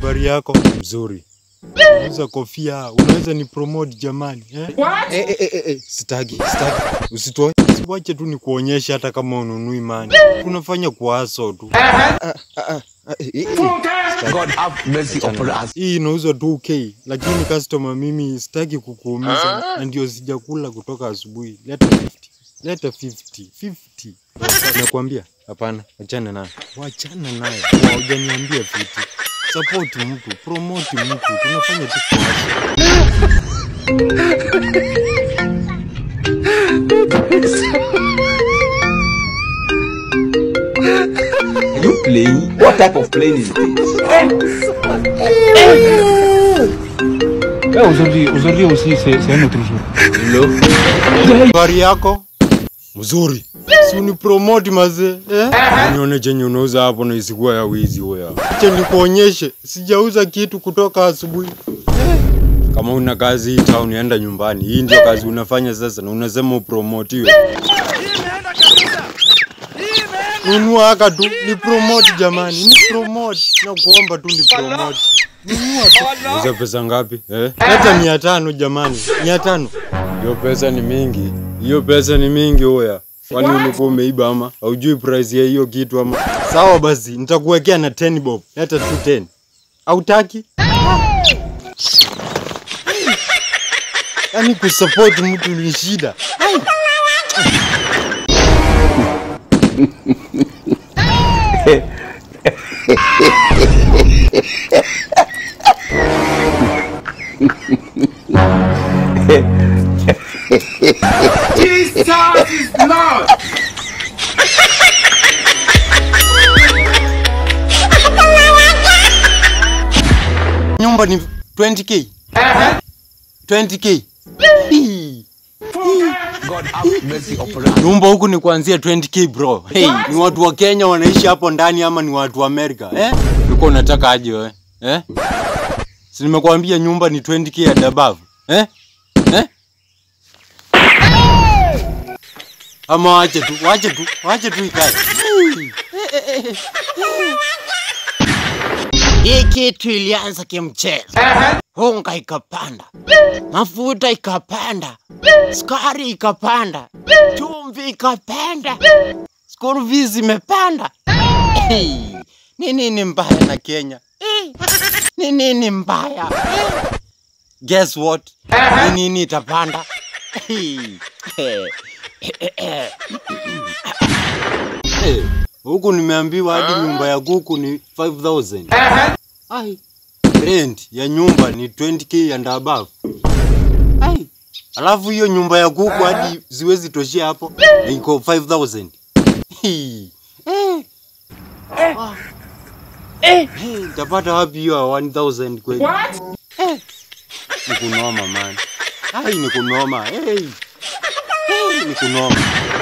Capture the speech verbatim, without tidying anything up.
Habari yako? Mzuri. Unauza kofia, unaweza ni promote jamani, eh? What? Eh eh eh eh, sitaki, sitaki. Usitoe. Siwache tu nikuonyeshe hata kama ununui mani. Tunafanya kuaso tu. Ah ah ah. God have mercy upon us. Hii inauzwa two K, lakini customer mimi sitaki kukuumiza na ndio sijakula kutoka asubuhi. Leta fifty. Leta fifty. fifty. Nakwambia, hapana, achana naye. Waachana naye. Hujaniambia fifty. Support mtu, promote mtu, tunafanya tu kwa You playing? What type of plane is this? Eh, aujourd'hui, aujourd'hui aussi, c'est un autre jour. Hello. Habari yako? Mzuri. Si unipromote mazee, eh? Nione chenye unauza hapo na isikuwa ya wizi wewe. Acha nikuonyeshe, sijauza kitu kutoka asubuhi. Eh? Kama una kazi hii town enda nyumbani. Hii ndio kazi unafanya sasa na unasema upromotiwe. Nunua haka tu, ni promote jamani, ni promote. Na kuomba tu ni promote. Nunua tu. Uza pesa ngapi? Eh? Leta mia tano jamani, mia tano. Hiyo pesa ni mingi. Hiyo pesa ni mingi oya. Kwani ulikuwa umeiba ama? Haujui price ya hiyo kitu ama? Sawa basi, nitakuwekea na ten bob. Leta tu ten. Hautaki? Yaani kusupport mtu ni shida. Jesus is Lord. Nyumba ni twenty K. twenty K. God have mercy upon us. Nyumba huku ni kuanzia twenty K bro. Hey, ni watu wa Kenya wanaishi hapo ndani ama ni watu wa Amerika? Eh? Uko unataka aje wewe? Eh? Si nimekuambia nyumba ni twenty K and above. Eh? Eh? Ama wache tu, wache tu, wache tu ikae. Hii kitu ilianza kimchezo. Honga ikapanda. Mafuta ikapanda. Sukari ikapanda. Chumvi ikapanda. School fees imepanda. Ni nini mbaya na Kenya? Ni nini mbaya? Guess what? Ni nini itapanda? Huku nimeambiwa hadi nyumba ya kuku ni five thousand. Ai. Rent ya nyumba ni twenty K and above. Ai. Alafu hiyo nyumba ya kuku hadi ziwezi toshia hapo. Iko five thousand. Eh. Eh. Utapata wapi hiyo one thousand kweli? What? Eh. Ni kunoma man. Ai ni kunoma. Hey. Hey, ni kunoma.